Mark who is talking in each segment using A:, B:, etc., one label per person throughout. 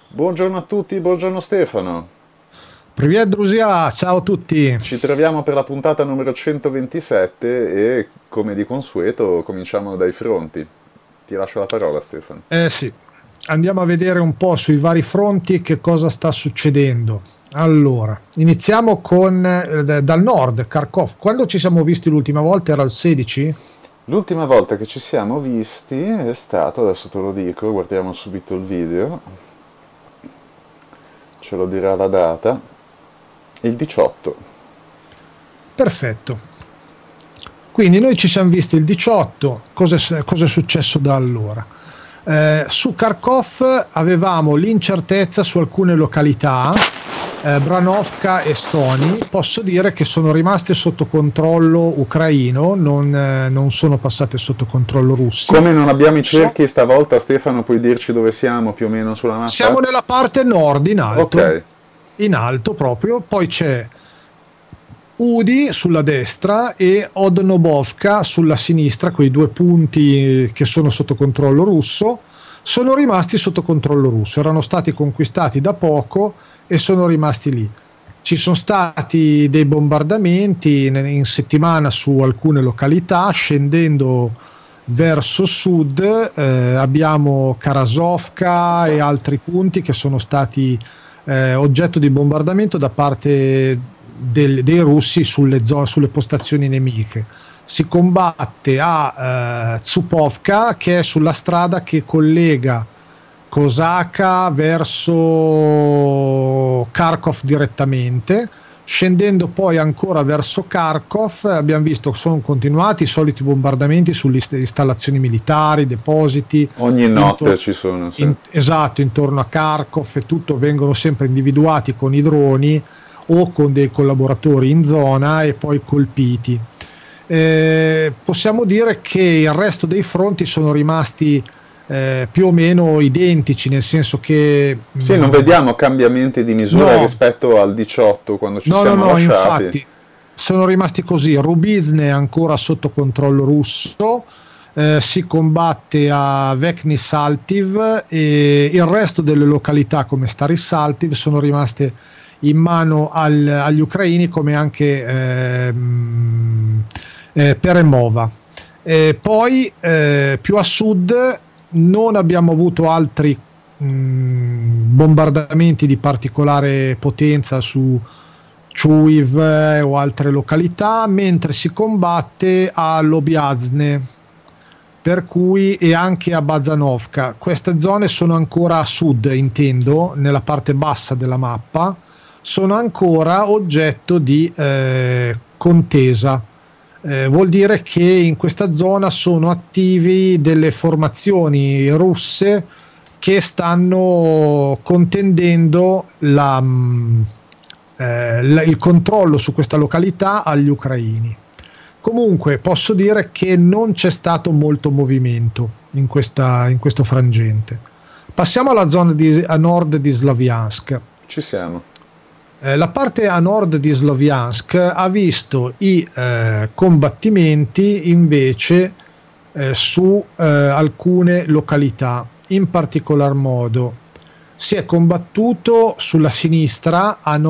A: Buongiorno a tutti, buongiorno Stefano.
B: Привет, друзья! Ciao a tutti!
A: Ci troviamo per la puntata numero 127 e, come di consueto, cominciamo dai fronti. Ti lascio la parola, Stefano.
B: Eh sì, andiamo a vedere un po' sui vari fronti che cosa sta succedendo. Allora, iniziamo con dal nord, Kharkov. Quando ci siamo visti l'ultima volta era il 16?
A: L'ultima volta che ci siamo visti è stato, adesso te lo dico, guardiamo subito il video, ce lo dirà la data, il 18.
B: Perfetto. Quindi noi ci siamo visti il 18, cosa è successo da allora? Su Kharkov avevamo l'incertezza su alcune località, Branovka e Stony. Posso dire che sono rimaste sotto controllo ucraino, non sono passate sotto controllo russo.
A: Come non abbiamo i cerchi stavolta, Stefano, puoi dirci dove siamo più o meno sulla mappa?
B: Siamo nella parte nord, in alto.
A: Ok.
B: In alto proprio, poi c'è Udi sulla destra e Odnobovka sulla sinistra, quei due punti che sono sotto controllo russo, sono rimasti sotto controllo russo, erano stati conquistati da poco e sono rimasti lì. Ci sono stati dei bombardamenti in settimana su alcune località, scendendo verso sud abbiamo Karasovka e altri punti che sono stati oggetto di bombardamento da parte dei russi sulle postazioni nemiche. Si combatte a Zupovka, che è sulla strada che collega Kosaka verso Kharkov direttamente. Scendendo poi ancora verso Kharkov abbiamo visto che sono continuati i soliti bombardamenti sulle installazioni militari, depositi.
A: Ogni notte ci sono. Sì.
B: Esatto, intorno a Kharkov e tutto, vengono sempre individuati con i droni o con dei collaboratori in zona e poi colpiti. Possiamo dire che il resto dei fronti sono rimasti più o meno identici, nel senso che
A: sì, non vediamo cambiamenti di misura rispetto al 18 quando ci siamo lasciati.
B: Infatti sono rimasti così. Rubizne è ancora sotto controllo russo, si combatte a Vekny Saltiv e il resto delle località come Stary Saltiv sono rimaste in mano agli ucraini, come anche Peremova. Poi più a sud non abbiamo avuto altri bombardamenti di particolare potenza su Chuiv o altre località, mentre si combatte a Lobiazne, per cui, e anche a Bazanovka. Queste zone sono ancora a sud, intendo, nella parte bassa della mappa, sono ancora oggetto di contesa. Vuol dire che in questa zona sono attivi delle formazioni russe che stanno contendendo il controllo su questa località agli ucraini. Comunque posso dire che non c'è stato molto movimento in questo frangente. Passiamo alla zona a nord di Slaviansk.
A: Ci siamo.
B: La parte a nord di Sloviansk ha visto i combattimenti invece su alcune località. In particolar modo si è combattuto sulla sinistra a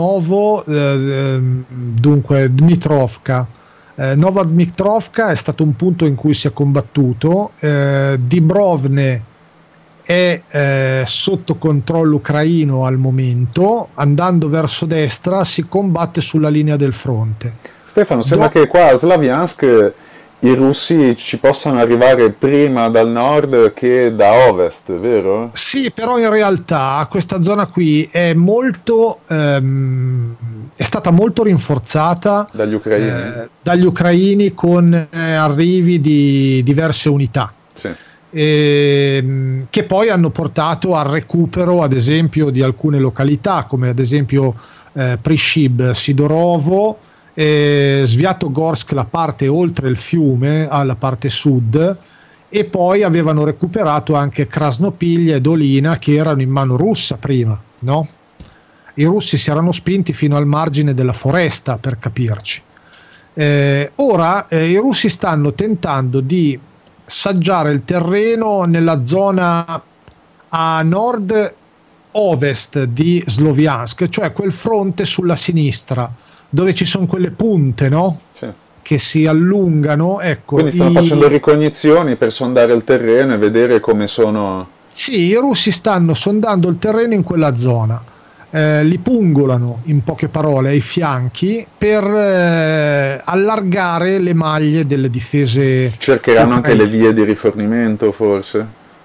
B: dunque Dmitrovka. Nova Dmitrovka è stato un punto in cui si è combattuto. Dibrovne è sotto controllo ucraino al momento. Andando verso destra si combatte sulla linea del fronte.
A: Stefano, sembra che qua a Slaviansk i russi ci possano arrivare prima dal nord che da ovest, vero?
B: Sì, però in realtà questa zona qui è molto è stata molto rinforzata dagli ucraini con arrivi di diverse unità. Sì. Che poi hanno portato al recupero ad esempio di alcune località come ad esempio Prishib, Sidorovo, Sviatogorsk, la parte oltre il fiume alla parte sud, e poi avevano recuperato anche Krasnopiglia e Dolina che erano in mano russa prima, no? I russi si erano spinti fino al margine della foresta, per capirci. Ora i russi stanno tentando di saggiare il terreno nella zona a nord ovest di Sloviansk, cioè quel fronte sulla sinistra dove ci sono quelle punte, no?
A: Sì.
B: Che si allungano, ecco.
A: Quindi stanno facendo ricognizioni per sondare il terreno e vedere come sono...
B: Sì, i russi stanno sondando il terreno in quella zona, li pungolano in poche parole ai fianchi per allargare le maglie delle difese.
A: Cercheranno anche le vie di rifornimento, forse?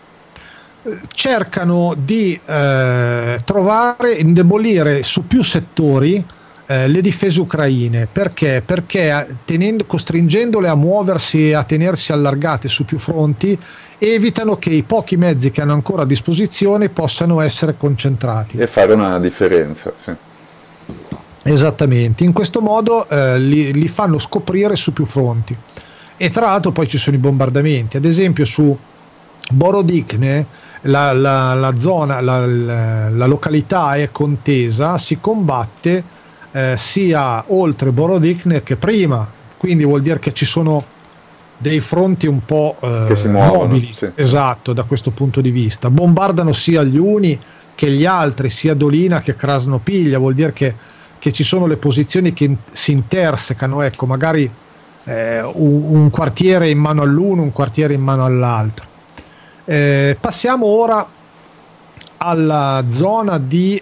B: Cercano di trovare, indebolire su più settori le difese ucraine. Perché? Perché costringendole a muoversi e a tenersi allargate su più fronti, evitano che i pochi mezzi che hanno ancora a disposizione possano essere concentrati.
A: E fare una differenza, sì.
B: Esattamente, in questo modo li fanno scoprire su più fronti. E tra l'altro poi ci sono i bombardamenti, ad esempio su Borodicne, la zona, la località è contesa, si combatte sia oltre Borodicne che prima, quindi vuol dire che ci sono dei fronti un po'
A: che si muovono,
B: mobili,
A: sì.
B: esatto, da questo punto di vista. Bombardano sia gli uni che gli altri, sia Dolina che Krasnopiglia, vuol dire che ci sono le posizioni che si intersecano, ecco, magari un quartiere in mano all'uno, un quartiere in mano all'altro. Passiamo ora alla zona di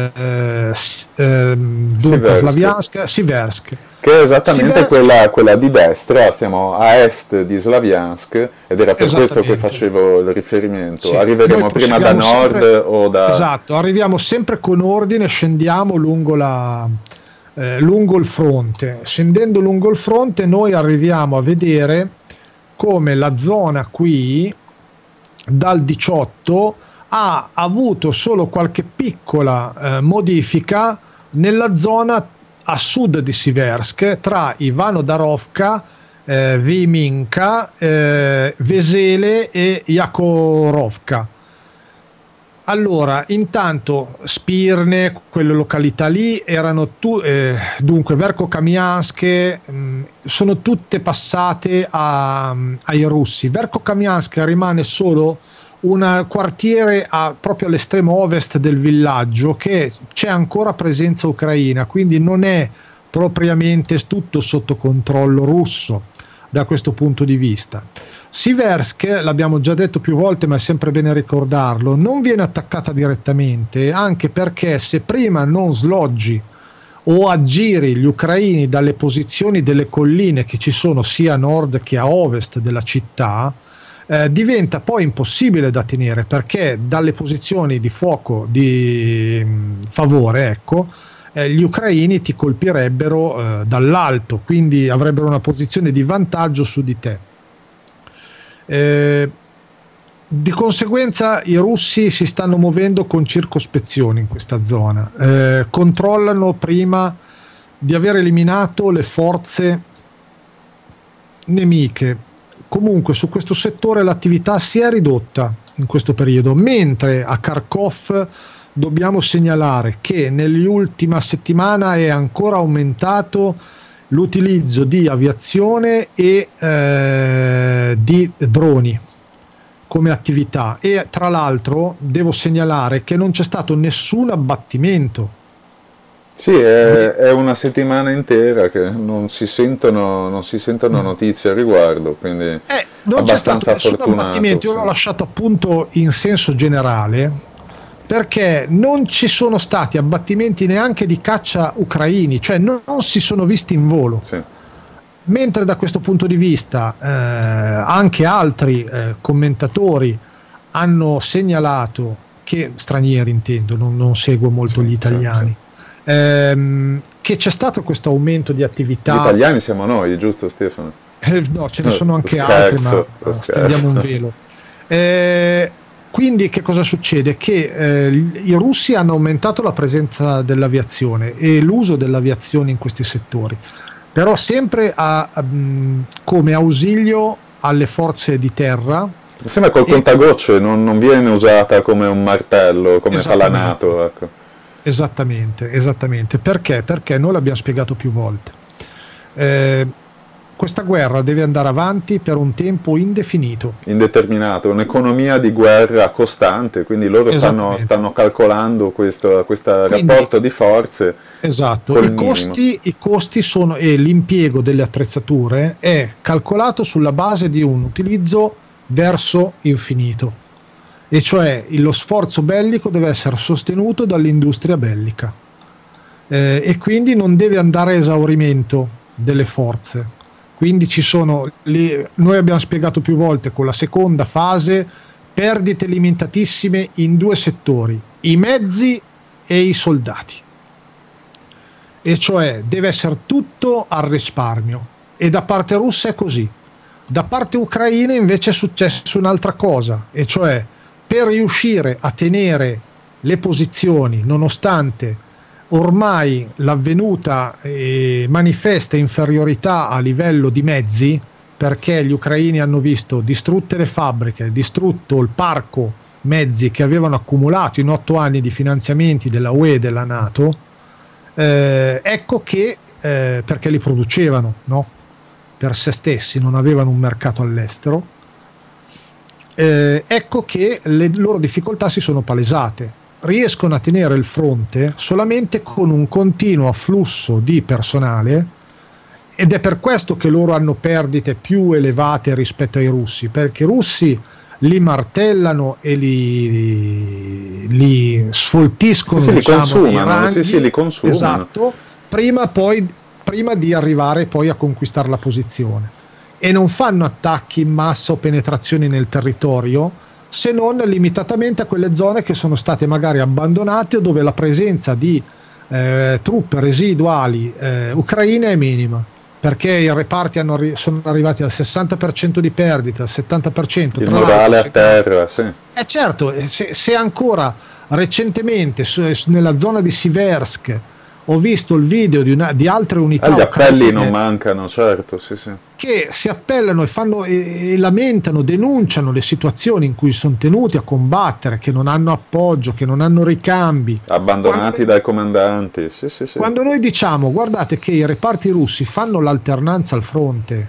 B: Slaviansk, Siversk,
A: che è esattamente quella di destra, stiamo a est di Slaviansk, ed era per questo che facevo il riferimento. Sì. Arriveremo prima da nord o da...
B: Esatto, arriviamo sempre con ordine, scendiamo lungo il fronte. Scendendo lungo il fronte noi arriviamo a vedere come la zona qui dal 18 ha avuto solo qualche piccola modifica nella zona a sud di Siversk, tra Ivano-Darovka, Viminka, Vesele e Yakorovka. Allora, intanto Spirne, quelle località lì erano dunque Verkho-Kamiansk, sono tutte passate ai russi. Verkho-Kamiansk rimane solo un quartiere proprio all'estremo ovest del villaggio, che c'è ancora presenza ucraina, quindi non è propriamente tutto sotto controllo russo da questo punto di vista. Siversk, l'abbiamo già detto più volte ma è sempre bene ricordarlo, non viene attaccata direttamente, anche perché se prima non sloggi o aggiri gli ucraini dalle posizioni delle colline che ci sono sia a nord che a ovest della città, diventa poi impossibile da tenere, perché dalle posizioni di fuoco di favore, ecco, gli ucraini ti colpirebbero dall'alto, quindi avrebbero una posizione di vantaggio su di te. Di conseguenza i russi si stanno muovendo con circospezione in questa zona, controllano prima di aver eliminato le forze nemiche. Comunque su questo settore l'attività si è ridotta in questo periodo, mentre a Kharkov dobbiamo segnalare che nell'ultima settimana è ancora aumentato l'utilizzo di aviazione e di droni come attività, e tra l'altro devo segnalare che non c'è stato nessun abbattimento.
A: Sì, è una settimana intera che non si sentono notizie al riguardo, quindi
B: non c'è stato nessun
A: fortunato,
B: abbattimento. Io l'ho lasciato appunto in senso generale, perché non ci sono stati abbattimenti neanche di caccia ucraini, cioè non si sono visti in volo.
A: Sì.
B: Mentre da questo punto di vista anche altri commentatori hanno segnalato, che stranieri intendo, non seguo molto gli italiani, che c'è stato questo aumento di attività.
A: Gli italiani siamo noi, giusto Stefano?
B: No, ce ne sono anche altri, ma stendiamo un velo. Quindi che cosa succede? Che i russi hanno aumentato la presenza dell'aviazione e l'uso dell'aviazione in questi settori, però sempre come ausilio alle forze di terra.
A: Mi sembra col contagocce, non viene usata come un martello, come fa la NATO, ecco. Esattamente.
B: Perché? Perché noi l'abbiamo spiegato più volte. questa guerra deve andare avanti per un tempo indefinito.
A: Indeterminato, un'economia di guerra costante, quindi loro stanno calcolando questo rapporto di forze.
B: Esatto, i costi sono, e l'impiego delle attrezzature è calcolato sulla base di un utilizzo verso infinito, e cioè lo sforzo bellico deve essere sostenuto dall'industria bellica, e quindi non deve andare a esaurimento delle forze. Quindi noi abbiamo spiegato più volte con la seconda fase perdite limitatissime in 2 settori, i mezzi e i soldati, e cioè deve essere tutto al risparmio, e da parte russa è così. Da parte ucraina invece è successo un'altra cosa, e cioè per riuscire a tenere le posizioni nonostante ormai l'avvenuta manifesta inferiorità a livello di mezzi, perché gli ucraini hanno visto distrutte le fabbriche, distrutto il parco mezzi che avevano accumulato in 8 anni di finanziamenti della UE e della NATO, ecco che perché li producevano, no? Per se stessi, non avevano un mercato all'estero, ecco che le loro difficoltà si sono palesate. Riescono a tenere il fronte solamente con un continuo afflusso di personale, ed è per questo che loro hanno perdite più elevate rispetto ai russi, perché i russi li martellano e li sfoltiscono,
A: li consumano, li consumano.
B: Esatto, prima di arrivare poi a conquistare la posizione, e non fanno attacchi in massa o penetrazioni nel territorio, se non limitatamente a quelle zone che sono state magari abbandonate o dove la presenza di truppe residuali ucraine è minima, perché i reparti sono arrivati al 60% di perdita, al 70%.
A: Il morale a terra, sì.
B: Certo, se ancora recentemente nella zona di Siversk ho visto il video di altre unità
A: gli appelli non mancano, certo, sì,
B: che si appellano e lamentano, denunciano le situazioni in cui sono tenuti a combattere, che non hanno appoggio, che non hanno ricambi,
A: abbandonati dai comandanti. Sì.
B: Quando noi diciamo guardate che i reparti russi fanno l'alternanza al fronte,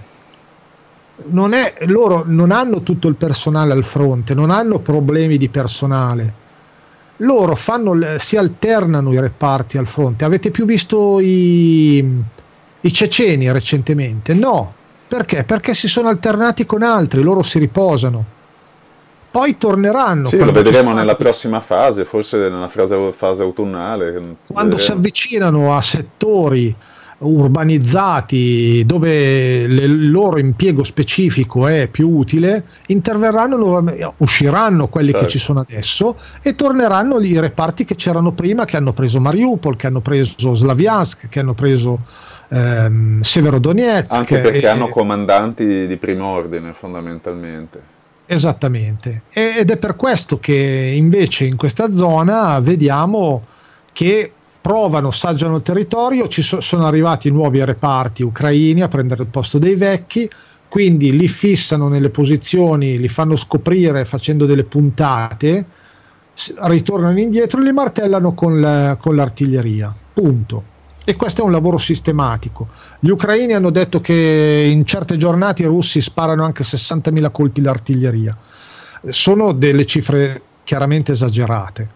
B: loro non hanno tutto il personale al fronte, non hanno problemi di personale, loro si alternano i reparti al fronte. Avete più visto i ceceni recentemente? No, perché si sono alternati con altri, loro si riposano, poi torneranno.
A: Sì, lo vedremo nella prossima fase, forse nella fase autunnale,
B: quando si avvicinano a settori urbanizzati dove il loro impiego specifico è più utile, interverranno nuovamente, usciranno quelli che ci sono adesso e torneranno i reparti che c'erano prima, che hanno preso Mariupol, che hanno preso Slaviansk, che hanno preso Severodonetsk,
A: anche perché hanno comandanti di primo ordine fondamentalmente.
B: Esattamente, ed è per questo che invece in questa zona vediamo che assaggiano il territorio, sono arrivati nuovi reparti ucraini a prendere il posto dei vecchi, quindi li fissano nelle posizioni, li fanno scoprire facendo delle puntate, ritornano indietro e li martellano con l'artiglieria, punto. E questo è un lavoro sistematico. Gli ucraini hanno detto che in certe giornate i russi sparano anche 60.000 colpi d'artiglieria. Sono delle cifre chiaramente esagerate,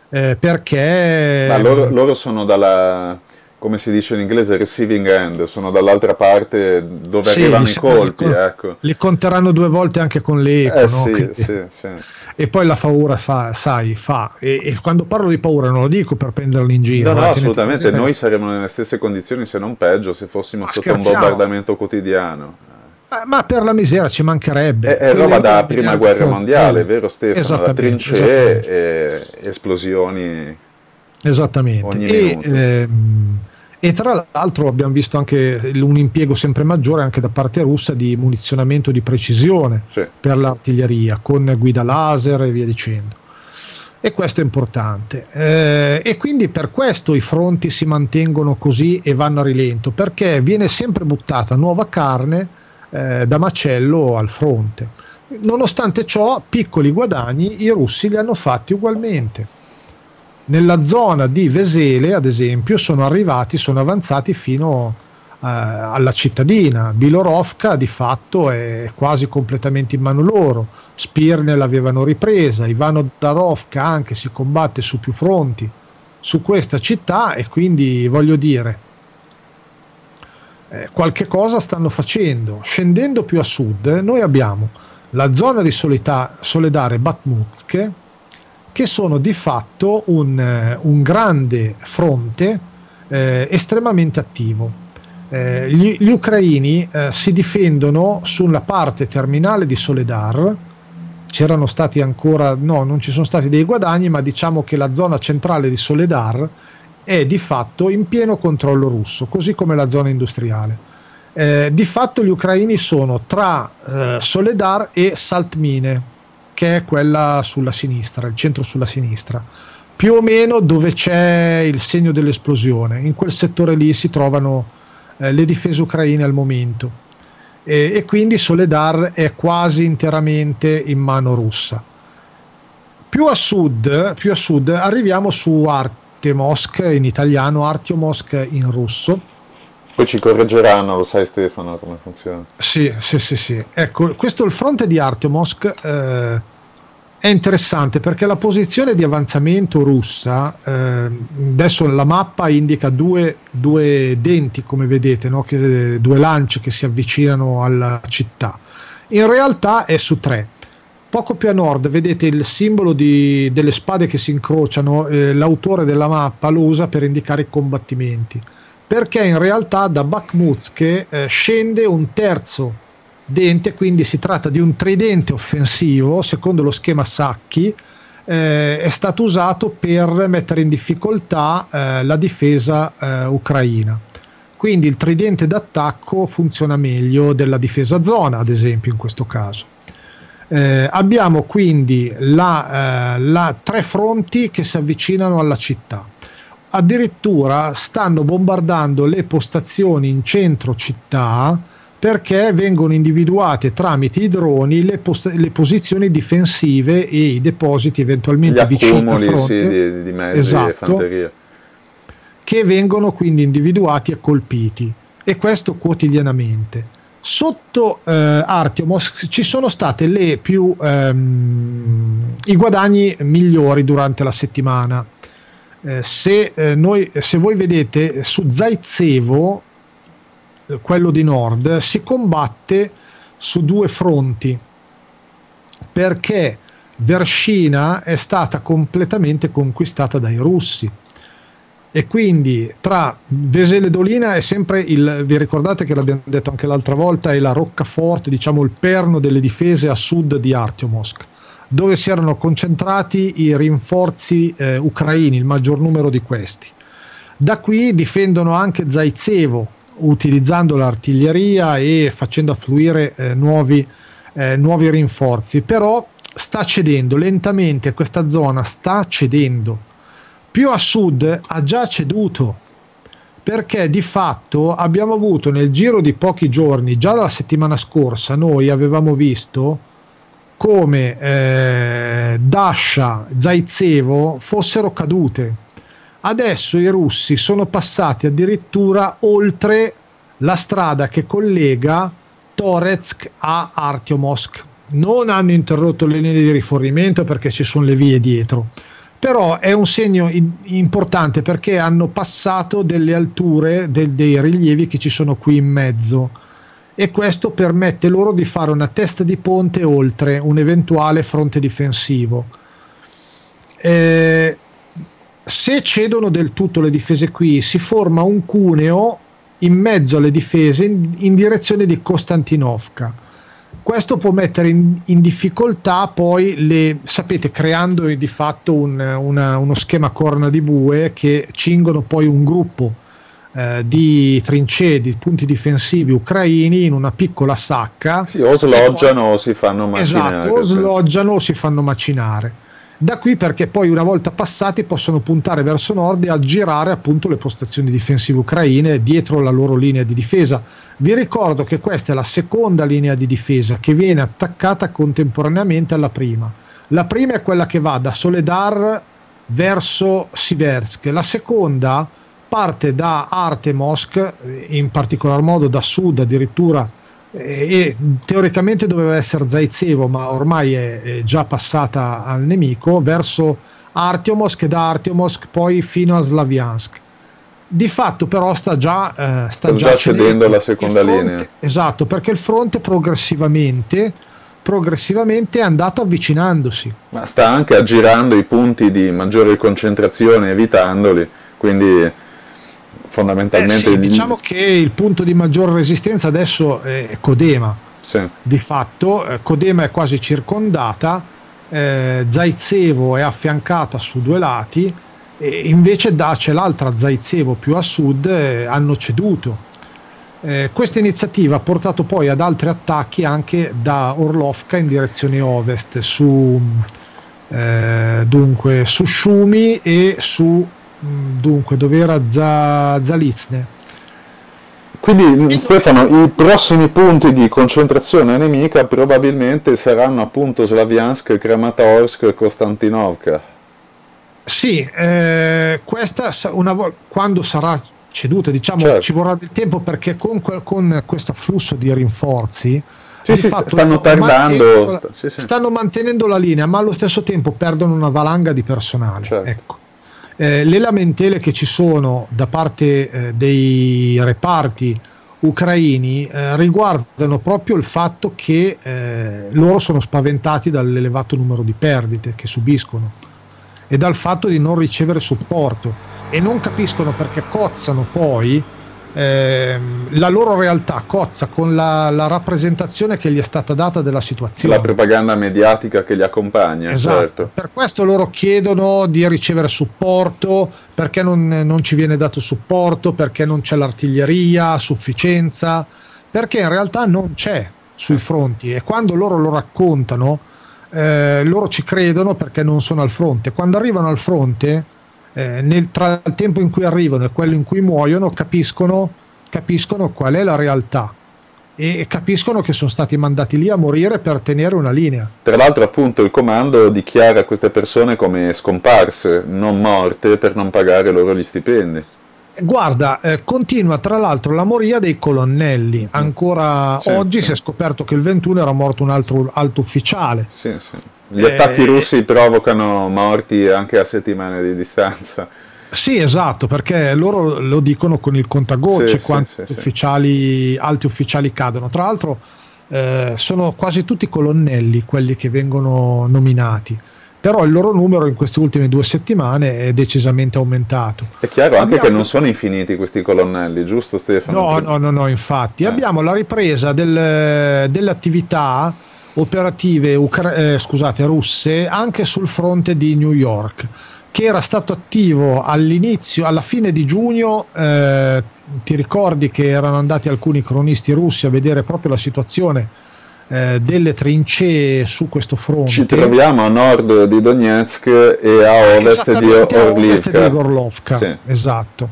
B: perché
A: ma loro sono dalla, come si dice in inglese, receiving end, sono dall'altra parte dove arrivano i colpi, ecco.
B: Li conteranno 2 volte anche con l'eco, no?
A: Sì.
B: E poi la paura e quando parlo di paura non lo dico per prenderli in giro,
A: no, assolutamente, noi saremmo nelle stesse condizioni, se non peggio, se fossimo sotto un bombardamento quotidiano.
B: Ma per la misera ci mancherebbe.
A: È roba da prima guerra mondiale, vero Stefano? Da trincee e esplosioni.
B: Esattamente.
A: Ogni minuto.
B: E tra l'altro abbiamo visto anche un impiego sempre maggiore anche da parte russa di munizionamento di precisione per l'artiglieria, con guida laser e via dicendo. E questo è importante. E quindi per questo i fronti si mantengono così e vanno a rilento, perché viene sempre buttata nuova carne da macello al fronte. Nonostante ciò, piccoli guadagni i russi li hanno fatti ugualmente. Nella zona di Vesele, ad esempio, sono avanzati fino alla cittadina. Bilorovka di fatto è quasi completamente in mano loro, Spirne l'avevano ripresa, Ivano-Darovka anche si combatte su più fronti su questa città, e quindi voglio dire, qualche cosa stanno facendo. Scendendo più a sud noi abbiamo la zona di Soledar e Bakhmutsk, che sono di fatto un grande fronte estremamente attivo. Gli ucraini si difendono sulla parte terminale di Soledar. C'erano stati non ci sono stati dei guadagni, ma diciamo che la zona centrale di Soledar è di fatto in pieno controllo russo, così come la zona industriale. Di fatto gli ucraini sono tra Soledar e Saltmine, che è quella sulla sinistra, il centro sulla sinistra, più o meno dove c'è il segno dell'esplosione. In quel settore lì si trovano le difese ucraine al momento, e quindi Soledar è quasi interamente in mano russa. Più a sud arriviamo su Artyomovsk, in italiano, Artyomovsk in russo.
A: Poi ci correggeranno, lo sai Stefano come funziona?
B: Sì. Ecco, questo è il fronte di Artyomovsk. È interessante perché la posizione di avanzamento russa, adesso la mappa indica due denti, come vedete, no? Due lance che si avvicinano alla città. In realtà è su 3. Poco più a nord vedete il simbolo delle spade che si incrociano. L'autore della mappa lo usa per indicare i combattimenti, perché in realtà da Bakhmutsk scende un terzo dente, quindi si tratta di un tridente offensivo secondo lo schema Sacchi. È stato usato per mettere in difficoltà la difesa ucraina, quindi il tridente d'attacco funziona meglio della difesa zona, ad esempio in questo caso. Abbiamo quindi 3 fronti che si avvicinano alla città. Addirittura stanno bombardando le postazioni in centro città, perché vengono individuate tramite i droni le posizioni difensive e i depositi eventualmente vicini al fronte,
A: di mezzi e fanteria,
B: che vengono quindi individuati e colpiti, e questo quotidianamente. Sotto Artyomovsk ci sono state i guadagni migliori durante la settimana. Se voi vedete su Zaitsevo, quello di nord, si combatte su 2 fronti, perché Vershina è stata completamente conquistata dai russi, e quindi tra Veseledolina è sempre vi ricordate che l'abbiamo detto anche l'altra volta, è la roccaforte, diciamo il perno delle difese a sud di Artyomovsk, dove si erano concentrati i rinforzi ucraini, il maggior numero di questi. Da qui difendono anche Zaitsevo, utilizzando l'artiglieria e facendo affluire nuovi rinforzi, però sta cedendo lentamente, questa zona sta cedendo. Più a sud ha già ceduto, perché di fatto abbiamo avuto nel giro di pochi giorni, già la settimana scorsa noi avevamo visto come Dasha, Zaitsevo fossero cadute. Adesso i russi sono passati addirittura oltre la strada che collega Toretsk a Artyomovsk. Non hanno interrotto le linee di rifornimento perché ci sono le vie dietro, però è un segno importante, perché hanno passato delle alture, dei rilievi che ci sono qui in mezzo, e questo permette loro di fare una testa di ponte oltre un eventuale fronte difensivo. Se cedono del tutto le difese qui, si forma un cuneo in mezzo alle difese in direzione di Kostantinovka. Questo può mettere in difficoltà poi sapete, creando di fatto uno schema corna di bue che cingono poi un gruppo di trincee, di punti difensivi ucraini in una piccola sacca.
A: Sì, o sloggiano o si fanno macinare.
B: Esatto, o sloggiano o si fanno macinare. Da qui, perché poi una volta passati possono puntare verso nord e aggirare appunto le postazioni difensive ucraine dietro la loro linea di difesa. Vi ricordo che questa è la seconda linea di difesa che viene attaccata contemporaneamente alla prima. La prima è quella che va da Soledar verso Siversk, la seconda parte da Artemovsk, in particolar modo da sud addirittura, e teoricamente doveva essere Zaitsevo, ma ormai è già passata al nemico, verso Artyomovsk, e da Artyomovsk poi fino a Slaviansk. Di fatto però sta già
A: cedendo la seconda linea.
B: Esatto, perché il fronte progressivamente è andato avvicinandosi.
A: Ma sta anche aggirando i punti di maggiore concentrazione, evitandoli, quindi fondamentalmente...
B: Sì, diciamo che il punto di maggior resistenza adesso è Kodema.
A: Sì.
B: Di fatto Kodema è quasi circondata, Zaitsevo è affiancata su due lati, e invece c'è l'altra Zaitsevo più a sud, hanno ceduto. Questa iniziativa ha portato poi ad altri attacchi anche da Orlovka in direzione ovest, su Shumi e su dove era Zalizne.
A: Quindi Stefano, i prossimi punti di concentrazione nemica probabilmente saranno appunto Slaviansk, Kramatorsk, Kostantinovka.
B: Sì, questa quando sarà ceduta, diciamo, certo, ci vorrà del tempo, perché con questo afflusso di rinforzi
A: stanno tardando,
B: stanno mantenendo la linea, ma allo stesso tempo perdono una valanga di personale.
A: Certo.
B: Ecco. Le lamentele che ci sono da parte dei reparti ucraini riguardano proprio il fatto che loro sono spaventati dall'elevato numero di perdite che subiscono e dal fatto di non ricevere supporto, e non capiscono perché cozzano poi la loro realtà cozza con la rappresentazione che gli è stata data della situazione,
A: la propaganda mediatica che li accompagna.
B: Esatto.
A: Certo.
B: Per questo loro chiedono di ricevere supporto, perché non ci viene dato supporto, perché non c'è l'artiglieria a sufficienza, perché in realtà non c'è sui fronti, e quando loro lo raccontano loro ci credono perché non sono al fronte. Quando arrivano al fronte, tra il tempo in cui arrivano e quello in cui muoiono, capiscono qual è la realtà, e capiscono che sono stati mandati lì a morire per tenere una linea.
A: Tra l'altro appunto il comando dichiara queste persone come scomparse, non morte, per non pagare loro gli stipendi.
B: Guarda, continua tra l'altro la moria dei colonnelli. Ancora oggi si è scoperto che il 21 era morto un altro alto ufficiale.
A: Sì. Gli attacchi russi provocano morti anche a settimane di distanza.
B: Sì, esatto, perché loro lo dicono con il contagocce, quanti alti ufficiali cadono. Tra l'altro sono quasi tutti colonnelli quelli che vengono nominati, però il loro numero in queste ultime 2 settimane è decisamente aumentato.
A: È chiaro anche che non sono infiniti questi colonnelli, giusto Stefano?
B: No, infatti. Abbiamo la ripresa delle attività operative russe anche sul fronte di New York, che era stato attivo alla fine di giugno. Ti ricordi che erano andati alcuni cronisti russi a vedere proprio la situazione delle trincee su questo fronte?
A: Ci troviamo a nord di Donetsk e a ovest di
B: Orlovka.
A: Sì.
B: Esatto.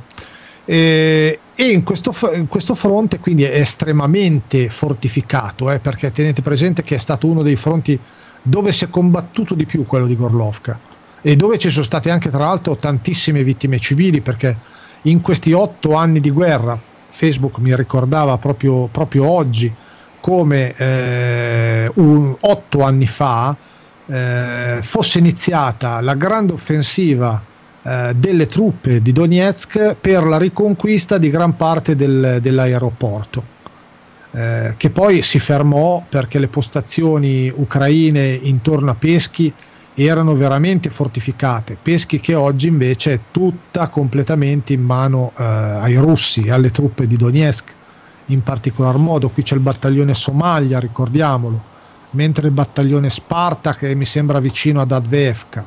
B: E in questo fronte quindi è estremamente fortificato, perché tenete presente che è stato uno dei fronti dove si è combattuto di più, quello di Gorlovka, e dove ci sono state anche tra l'altro tantissime vittime civili, perché in questi 8 anni di guerra, Facebook mi ricordava proprio oggi come 8 anni fa fosse iniziata la grande offensiva delle truppe di Donetsk per la riconquista di gran parte dell'aeroporto, che poi si fermò perché le postazioni ucraine intorno a Peschi erano veramente fortificate. Peschi che oggi invece è tutta completamente in mano ai russi, alle truppe di Donetsk in particolar modo. Qui c'è il battaglione Somalia, ricordiamolo, mentre il battaglione Sparta che mi sembra vicino ad Avdiivka.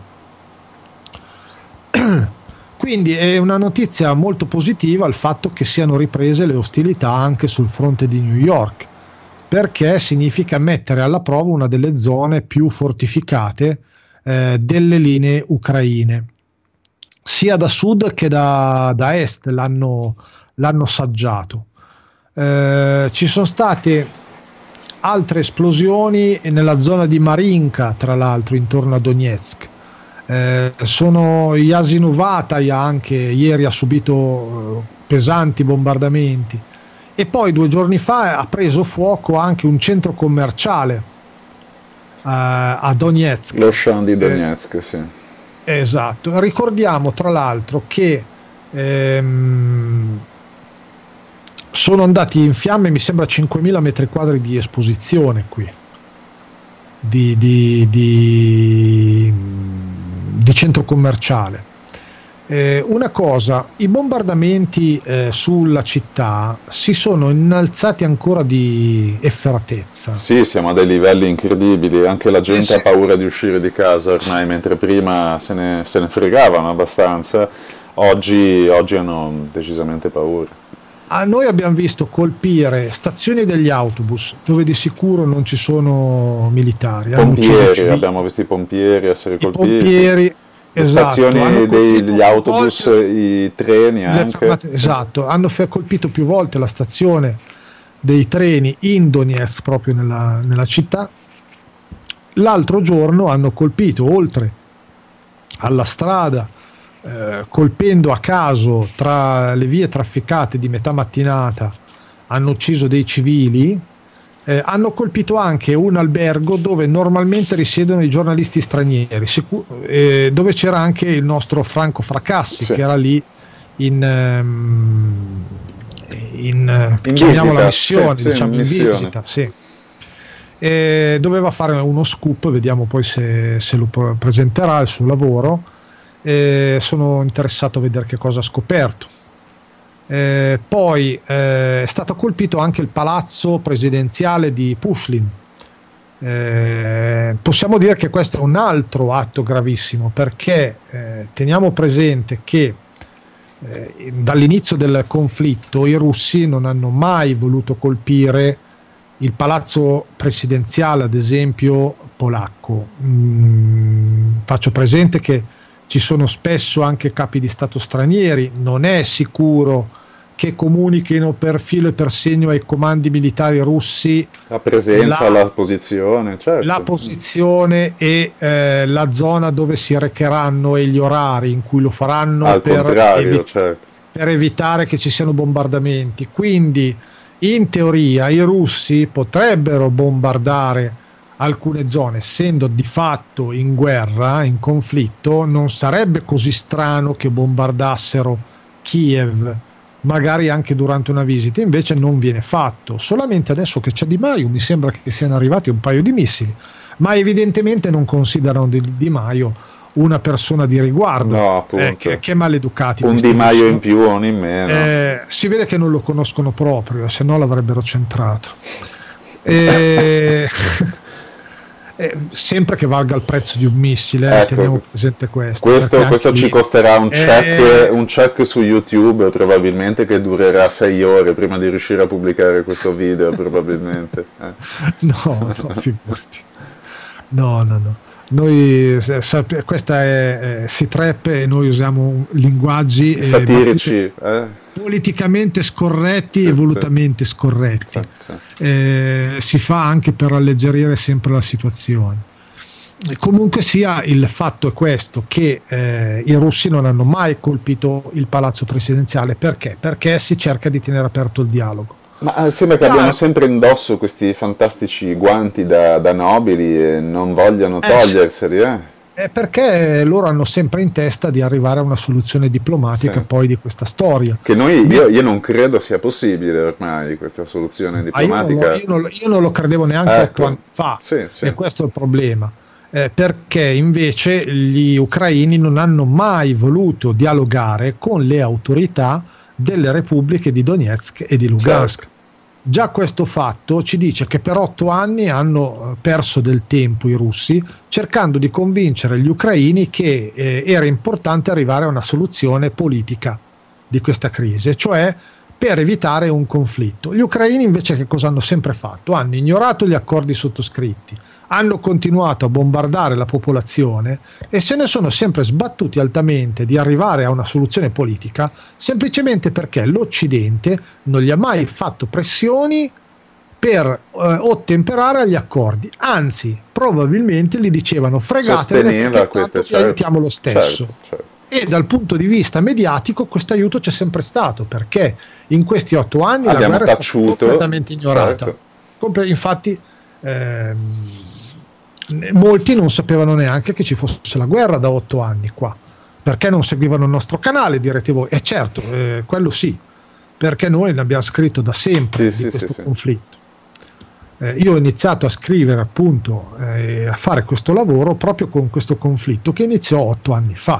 B: Quindi è una notizia molto positiva il fatto che siano riprese le ostilità anche sul fronte di New York, perché significa mettere alla prova una delle zone più fortificate delle linee ucraine, sia da sud che da est l'hanno saggiato. Ci sono state altre esplosioni nella zona di Marinka, tra l'altro intorno a Donetsk. sono Yasinovataia, anche ieri ha subito pesanti bombardamenti, e poi 2 giorni fa ha preso fuoco anche un centro commerciale a Donetsk,
A: lo Champ di Donetsk, sì.
B: Esatto. Ricordiamo tra l'altro che sono andati in fiamme, mi sembra, 5.000 metri quadri di esposizione qui di centro commerciale. Una cosa, i bombardamenti sulla città si sono innalzati ancora di efferatezza.
A: Sì, siamo a dei livelli incredibili, anche la gente ha paura di uscire di casa ormai, mentre prima se ne fregavano abbastanza, oggi hanno decisamente paura.
B: Noi abbiamo visto colpire stazioni degli autobus dove di sicuro non ci sono militari.
A: Pompieri, abbiamo visto i pompieri essere colpiti.
B: Pompieri, esatto,
A: stazioni degli autobus, i treni anche.
B: Esatto, hanno colpito più volte la stazione dei treni in Donetsk, proprio nella città. L'altro giorno hanno colpito, oltre alla strada, colpendo a caso tra le vie trafficate di metà mattinata, hanno ucciso dei civili. Hanno colpito anche un albergo dove normalmente risiedono i giornalisti stranieri, dove c'era anche il nostro Franco Fracassi, sì, che era lì chiamiamola missione,
A: sì,
B: diciamo in visita, sì. Doveva fare uno scoop, vediamo poi se lo presenterà il suo lavoro. Sono interessato a vedere che cosa ha scoperto. Poi è stato colpito anche il palazzo presidenziale di Pushkin. Possiamo dire che questo è un altro atto gravissimo, perché teniamo presente che dall'inizio del conflitto i russi non hanno mai voluto colpire il palazzo presidenziale, ad esempio polacco. Faccio presente che ci sono spesso anche capi di Stato stranieri, non è sicuro che comunichino per filo e per segno ai comandi militari russi
A: la presenza, la posizione, certo.
B: La posizione e la zona dove si recheranno e gli orari in cui lo faranno,
A: certo,
B: per evitare che ci siano bombardamenti. Quindi in teoria i russi potrebbero bombardare alcune zone, essendo di fatto in guerra, in conflitto. Non sarebbe così strano che bombardassero Kiev, magari anche durante una visita. Invece non viene fatto. Solamente adesso che c'è Di Maio mi sembra che siano arrivati un paio di missili, ma evidentemente non considerano Di Maio una persona di riguardo.
A: No, appunto.
B: Che maleducati.
A: Un Di Maio in più o un in meno.
B: Si vede che non lo conoscono proprio, se no l'avrebbero centrato. Sempre che valga il prezzo di un missile,
A: ecco,
B: teniamo presente questo.
A: Questo ci costerà un check su YouTube, probabilmente, che durerà 6 ore prima di riuscire a pubblicare questo video, probabilmente.
B: No, figurati. No. Noi questa è C-Trap e noi usiamo linguaggi
A: satirici,
B: politicamente scorretti e volutamente scorretti. Si fa anche per alleggerire sempre la situazione. Comunque sia, il fatto è questo, che i russi non hanno mai colpito il palazzo presidenziale. Perché si cerca di tenere aperto il dialogo.
A: Ma sembra che abbiano sempre indosso questi fantastici guanti da nobili e non vogliano toglierseli.
B: Perché loro hanno sempre in testa di arrivare a una soluzione diplomatica, poi, di questa storia.
A: Che io non credo sia possibile ormai questa soluzione diplomatica.
B: Io non lo credevo neanche 8 anni fa, e questo è il problema. Perché invece gli ucraini non hanno mai voluto dialogare con le autorità delle repubbliche di Donetsk e di Lugansk.
A: Certo.
B: Già questo fatto ci dice che per 8 anni hanno perso del tempo i russi cercando di convincere gli ucraini che era importante arrivare a una soluzione politica di questa crisi, cioè per evitare un conflitto. Gli ucraini invece che cosa hanno sempre fatto? Hanno ignorato gli accordi sottoscritti, hanno continuato a bombardare la popolazione e se ne sono sempre sbattuti altamente di arrivare a una soluzione politica, semplicemente perché l'Occidente non gli ha mai fatto pressioni per ottemperare agli accordi, anzi probabilmente gli dicevano fregatene perché ti aiutiamo lo stesso. Certo. E dal punto di vista mediatico questo aiuto c'è sempre stato, perché in questi 8 anni la guerra è stata completamente ignorata. Infatti molti non sapevano neanche che ci fosse la guerra da 8 anni qua, perché non seguivano il nostro canale, direte voi. E certo, quello sì, perché noi ne abbiamo scritto da sempre di questo conflitto. Io ho iniziato a scrivere appunto a fare questo lavoro proprio con questo conflitto che iniziò 8 anni fa.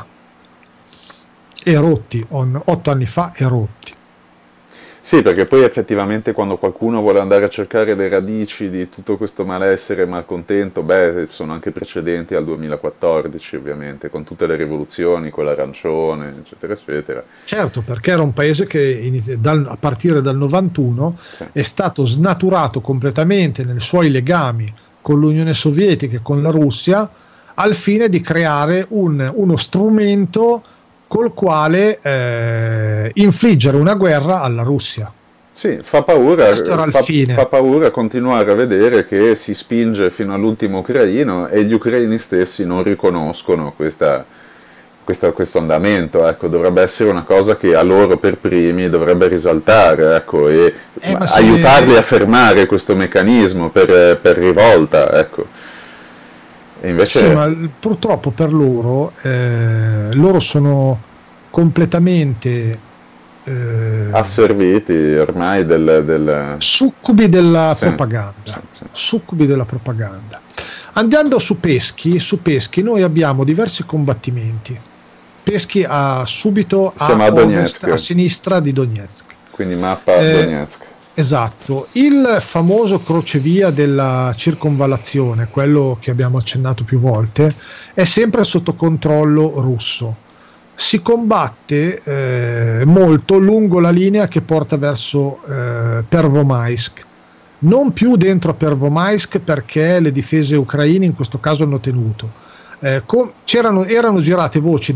B: 8 anni fa erotti.
A: Sì, perché poi effettivamente quando qualcuno vuole andare a cercare le radici di tutto questo malessere e malcontento, sono anche precedenti al 2014 ovviamente, con tutte le rivoluzioni, con l'arancione, eccetera, eccetera.
B: Certo, perché era un paese che a partire dal 91 è stato snaturato completamente nei suoi legami con l'Unione Sovietica e con la Russia, al fine di creare uno strumento col quale infliggere una guerra alla Russia.
A: Sì, fa paura continuare a vedere che si spinge fino all'ultimo ucraino e gli ucraini stessi non riconoscono questo andamento. Ecco, dovrebbe essere una cosa che a loro per primi dovrebbe risaltare, ecco, e aiutarli a fermare questo meccanismo per rivolta, ecco. E invece...
B: Sì, ma purtroppo per loro sono completamente
A: asserviti ormai
B: succubi della propaganda. Succubi della propaganda. Andando su Peschi noi abbiamo diversi combattimenti. Peschi subito a ovest, a sinistra di Donetsk.
A: Quindi mappa Donetsk.
B: Esatto, il famoso crocevia della circonvallazione, quello che abbiamo accennato più volte, è sempre sotto controllo russo. Si combatte molto lungo la linea che porta verso Pervomaisk, non più dentro a Pervomaisk perché le difese ucraine in questo caso hanno tenuto. Erano girate voci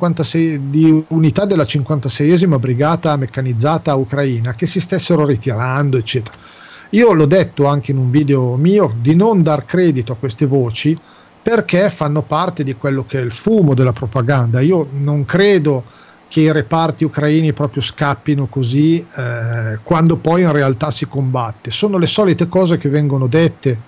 B: di unità della 56esima brigata meccanizzata ucraina che si stessero ritirando, eccetera. Io l'ho detto anche in un video mio di non dar credito a queste voci, perché fanno parte di quello che è il fumo della propaganda. Io non credo che i reparti ucraini proprio scappino così quando poi in realtà si combatte. Sono le solite cose che vengono dette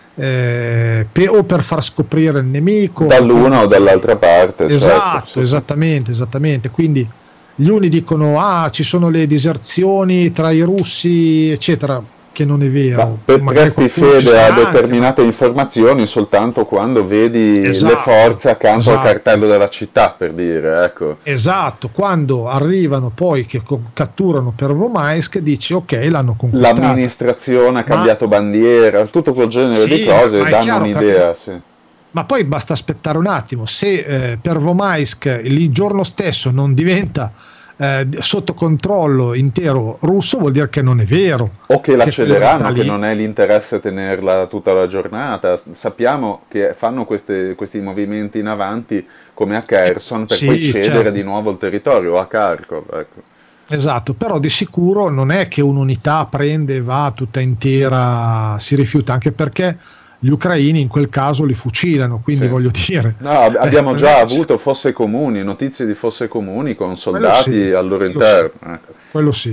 B: o per far scoprire il nemico
A: dall'una o dall'altra parte.
B: Esatto,
A: certo,
B: esattamente. Quindi gli uni dicono ci sono le diserzioni tra i russi, eccetera, che non è vero.
A: Presti fede a determinate informazioni soltanto quando vedi le forze accanto al cartello della città, per dire, ecco.
B: Esatto, quando arrivano poi che catturano Pervomaisk, dici ok, l'hanno conquistato.
A: L'amministrazione ha cambiato bandiera, tutto quel genere di cose danno un'idea.
B: Ma poi basta aspettare un attimo, se Pervomaisk il giorno stesso non diventa sotto controllo intero russo, vuol dire che non è vero,
A: o che l'accelleranno, che non è l'interesse tenerla tutta la giornata. Sappiamo che fanno questi movimenti in avanti come a Kherson per poi cedere di nuovo il territorio, o a Kharkov, ecco.
B: Esatto, però di sicuro non è che un'unità prende e va tutta intera, si rifiuta, anche perché gli ucraini in quel caso li fucilano, quindi voglio dire...
A: No, abbiamo già avuto fosse comuni, notizie di fosse comuni con soldati al loro interno.
B: Quello sì,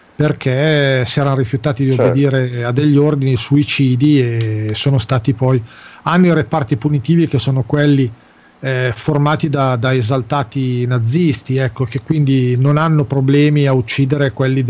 B: perché si erano rifiutati di obbedire a degli ordini suicidi e sono stati poi... Hanno i reparti punitivi che sono quelli formati da esaltati nazisti, ecco, che quindi non hanno problemi a uccidere quelli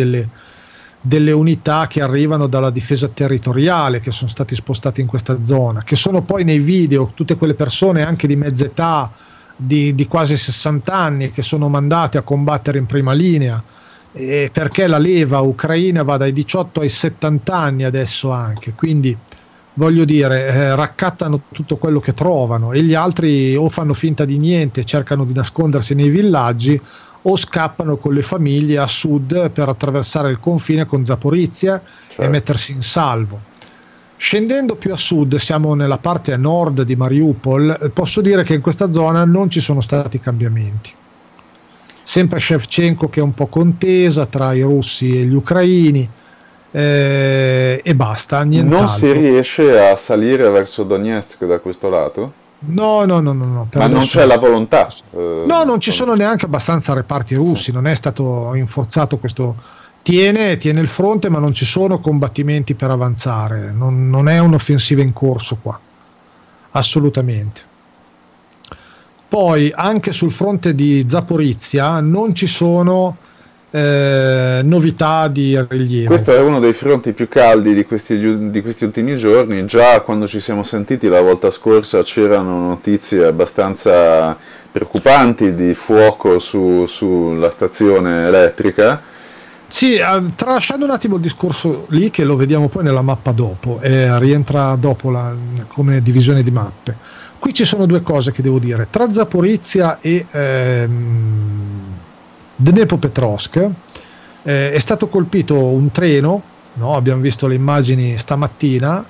B: delle unità che arrivano dalla difesa territoriale, che sono stati spostati in questa zona, che sono poi nei video tutte quelle persone anche di mezza età, di quasi 60 anni, che sono mandate a combattere in prima linea, perché la leva ucraina va dai 18 ai 70 anni adesso anche, quindi voglio dire, raccattano tutto quello che trovano, e gli altri o fanno finta di niente, cercano di nascondersi nei villaggi, o scappano con le famiglie a sud per attraversare il confine con Zaporizia e mettersi in salvo. Scendendo più a sud, siamo nella parte a nord di Mariupol, posso dire che in questa zona non ci sono stati cambiamenti. Sempre Shevchenko che è un po' contesa tra i russi e gli ucraini, e basta, nient'altro.
A: Non si riesce a salire verso Donetsk da questo lato?
B: No, ma
A: non c'è la volontà?
B: No, non ci sono neanche abbastanza reparti russi, sì. Non è stato rinforzato questo. Tiene il fronte, ma non ci sono combattimenti per avanzare, non è un'offensiva in corso qua, assolutamente. Poi anche sul fronte di Zaporizhzhia non ci sono novità di rilievo.
A: Questo è uno dei fronti più caldi di questi ultimi giorni. Già quando ci siamo sentiti la volta scorsa c'erano notizie abbastanza preoccupanti di fuoco sulla stazione elettrica.
B: Sì, tralasciando un attimo il discorso lì, che lo vediamo poi nella mappa dopo, rientra dopo come divisione di mappe. Qui ci sono due cose che devo dire. Tra Zaporizhzhia e Dnepropetrovsk è stato colpito un treno, no? Abbiamo visto le immagini stamattina,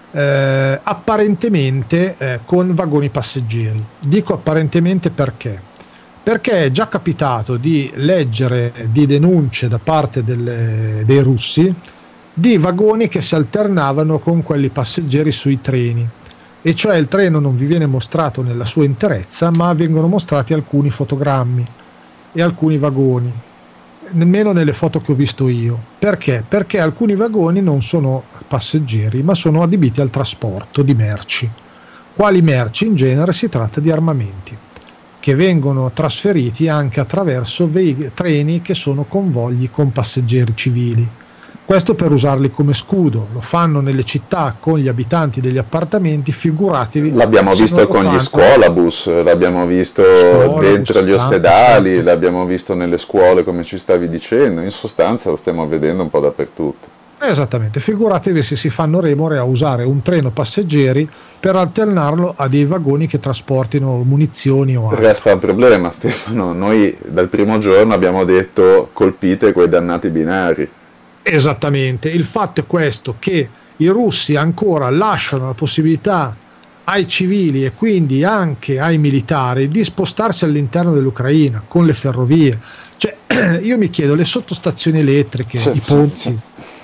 B: apparentemente con vagoni passeggeri. Dico apparentemente perché è già capitato di leggere di denunce da parte dei russi di vagoni che si alternavano con quelli passeggeri sui treni, e cioè il treno non vi viene mostrato nella sua interezza, ma vengono mostrati alcuni fotogrammi e alcuni vagoni, nemmeno nelle foto che ho visto io. Perché? Perché alcuni vagoni non sono passeggeri, ma sono adibiti al trasporto di merci. Quali merci? In genere si tratta di armamenti che vengono trasferiti anche attraverso treni che sono convogli con passeggeri civili. Questo per usarli come scudo. Lo fanno nelle città con gli abitanti degli appartamenti, figuratevi.
A: L'abbiamo visto con gli scuolabus, l'abbiamo visto dentro gli ospedali, certo. L'abbiamo visto nelle scuole, come ci stavi dicendo. In sostanza lo stiamo vedendo un po' dappertutto.
B: Esattamente, figuratevi se si fanno remore a usare un treno passeggeri per alternarlo a dei vagoni che trasportino munizioni o altro.
A: Resta un problema, Stefano, noi dal primo giorno abbiamo detto colpite quei dannati binari.
B: Esattamente, il fatto è questo, che i russi ancora lasciano la possibilità ai civili e quindi anche ai militari di spostarsi all'interno dell'Ucraina con le ferrovie. Cioè, io mi chiedo, le sottostazioni elettriche, sì, i ponti, sì.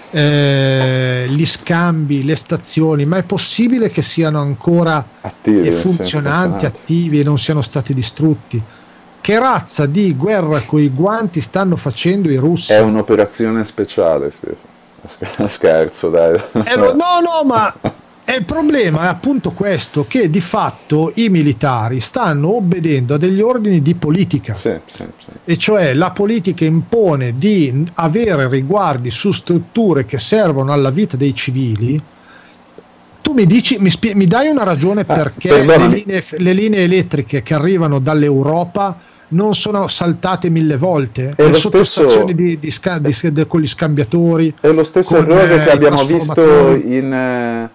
B: Gli scambi, le stazioni, ma è possibile che siano ancora attivi, funzionanti, attivi e non siano stati distrutti? Che razza di guerra coi guanti stanno facendo i russi?
A: È un'operazione speciale, Stefano. Scherzo, dai.
B: No, ma il problema è appunto questo, che di fatto i militari stanno obbedendo a degli ordini di politica.
A: Sì.
B: E cioè la politica impone di avere riguardi su strutture che servono alla vita dei civili. Tu mi dici, mi dai una ragione perché le linee elettriche che arrivano dall'Europa non sono saltate 1000 volte? Le sottostazioni con gli scambiatori.
A: È lo stesso errore che abbiamo visto in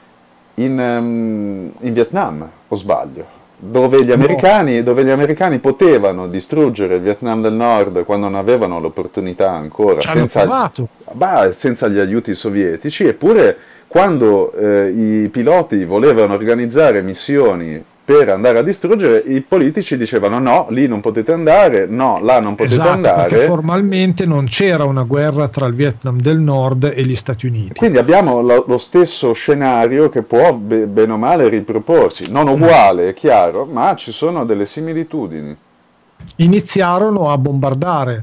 A: Vietnam, o sbaglio? Dove gli americani potevano distruggere il Vietnam del Nord quando non avevano l'opportunità ancora, senza gli aiuti sovietici, eppure quando i piloti volevano organizzare missioni per andare a distruggere, i politici dicevano no, lì non potete andare, no, là non potete andare.
B: Perché formalmente non c'era una guerra tra il Vietnam del Nord e gli Stati Uniti.
A: Quindi abbiamo lo stesso scenario che può bene o male riproporsi, non uguale, è chiaro, ma ci sono delle similitudini.
B: Iniziarono a bombardare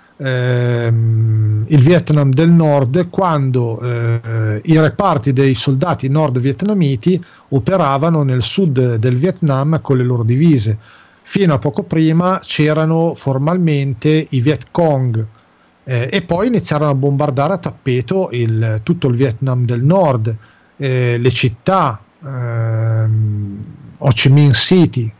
B: il Vietnam del Nord quando i reparti dei soldati nord-vietnamiti operavano nel sud del Vietnam con le loro divise. Fino a poco prima c'erano formalmente i Viet Cong, e poi iniziarono a bombardare a tappeto tutto il Vietnam del Nord, le città, Ho Chi Minh City,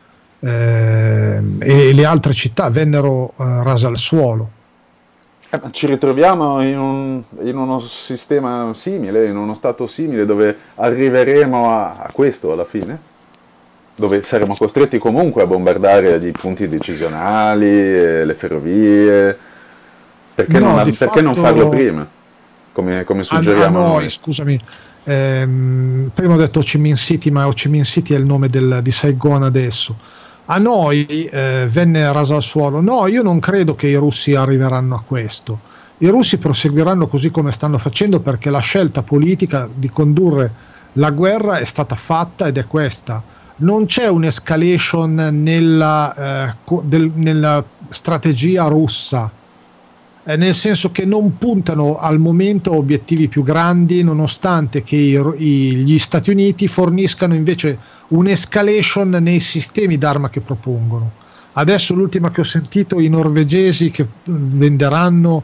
B: e le altre città vennero rase al suolo.
A: Ci ritroviamo in uno sistema simile, in uno stato simile, dove arriveremo a questo alla fine? Dove saremo costretti comunque a bombardare gli punti decisionali, le ferrovie? Perché non farlo prima? Come suggeriamo noi?
B: Scusami. Prima ho detto Ho Chi Minh City, ma Ho Chi Minh City è il nome di Saigon adesso. A noi venne raso al suolo. No, io non credo che i russi arriveranno a questo, I russi proseguiranno così come stanno facendo, perché la scelta politica di condurre la guerra è stata fatta ed è questa. Non c'è un'escalation nella strategia russa, nel senso che non puntano al momento a obiettivi più grandi, nonostante che gli Stati Uniti forniscano invece un'escalation nei sistemi d'arma che propongono. Adesso l'ultima che ho sentito, i norvegesi che venderanno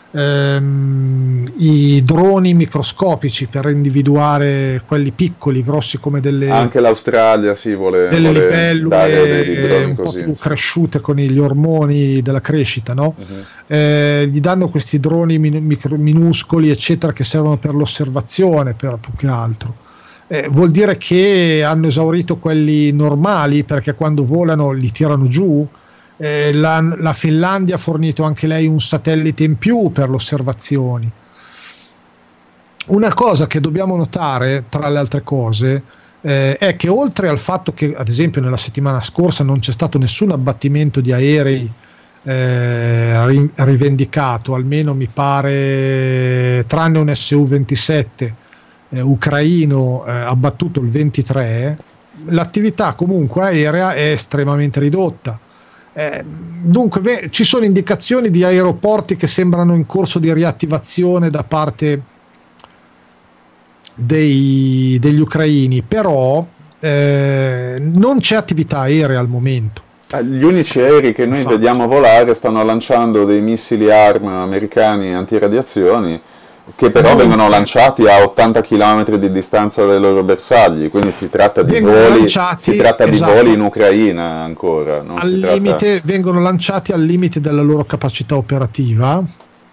B: i droni microscopici per individuare quelli piccoli, grossi come delle...
A: Anche l'Australia vuole
B: libellule
A: dare dei droni
B: un
A: così,
B: po' più cresciute con gli ormoni della crescita, no? Gli danno questi droni minuscoli, eccetera, che servono per l'osservazione, per più che altro. Vuol dire che hanno esaurito quelli normali, perché quando volano li tirano giù. La Finlandia ha fornito anche lei un satellite in più per le osservazioni. Una cosa che dobbiamo notare, tra le altre cose, è che oltre al fatto che, ad esempio, nella settimana scorsa non c'è stato nessun abbattimento di aerei rivendicato, almeno mi pare, tranne un Su-27 ucraino abbattuto il 23, l'attività comunque aerea è estremamente ridotta. Dunque ci sono indicazioni di aeroporti che sembrano in corso di riattivazione da parte degli ucraini, però non c'è attività aerea al momento.
A: Gli unici aerei che noi vediamo volare stanno lanciando dei missili ARM americani antiradiazioni, che però vengono lanciati a 80 km di distanza dai loro bersagli, quindi si tratta di voli, di voli in Ucraina ancora. Non
B: vengono lanciati al limite della loro capacità operativa.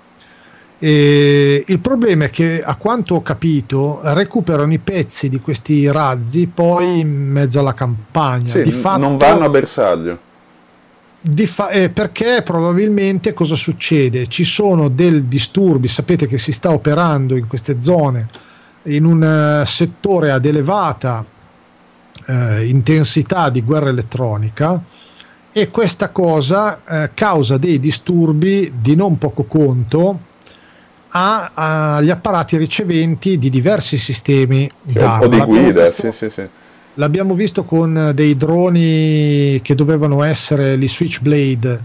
B: E il problema è che, a quanto ho capito, recuperano i pezzi di questi razzi poi in mezzo alla campagna.
A: Sì,
B: di fatto,
A: non vanno a bersaglio.
B: Perché probabilmente cosa succede? Ci sono dei disturbi, sapete che si sta operando in queste zone in un settore ad elevata intensità di guerra elettronica, e questa cosa causa dei disturbi di non poco conto agli apparati riceventi di diversi sistemi d'arma.
A: O di guida, sì.
B: L'abbiamo visto con dei droni che dovevano essere gli Switchblade,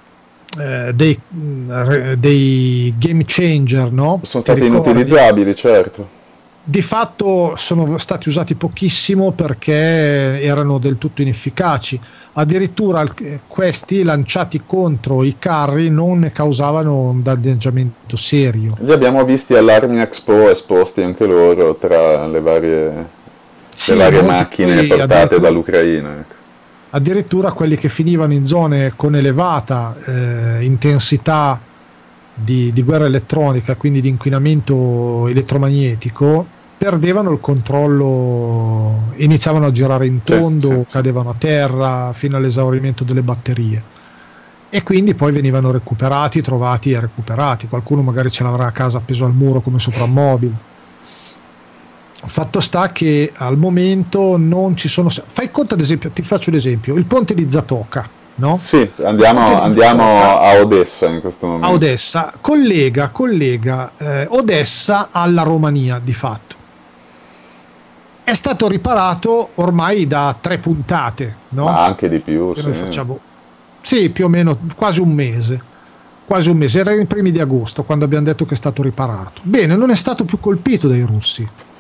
B: dei game changer, no?
A: Sono stati inutilizzabili, certo.
B: Di fatto sono stati usati pochissimo perché erano del tutto inefficaci. Addirittura questi, lanciati contro i carri, non ne causavano un danneggiamento serio.
A: Li abbiamo visti all'Army Expo esposti anche loro tra le varie macchine portate dall'Ucraina. Ecco.
B: Addirittura quelli che finivano in zone con elevata intensità di guerra elettronica, quindi di inquinamento elettromagnetico, perdevano il controllo, iniziavano a girare in tondo, cadevano a terra fino all'esaurimento delle batterie, e quindi poi venivano recuperati, trovati e recuperati. Qualcuno magari ce l'avrà a casa appeso al muro come soprammobile. Fatto sta che al momento non ci sono. Fai conto, ad esempio, ti faccio un esempio: il ponte di Zatoka, no?
A: Sì, andiamo a Odessa in questo momento.
B: A Odessa collega Odessa alla Romania, di fatto. È stato riparato ormai da 3 puntate, no?
A: Ma anche di più,
B: sì. Noi facciamo, sì, più o meno quasi un mese. Quasi un mese, era i primi di agosto quando abbiamo detto che è stato riparato. Bene, non è stato più colpito dai russi.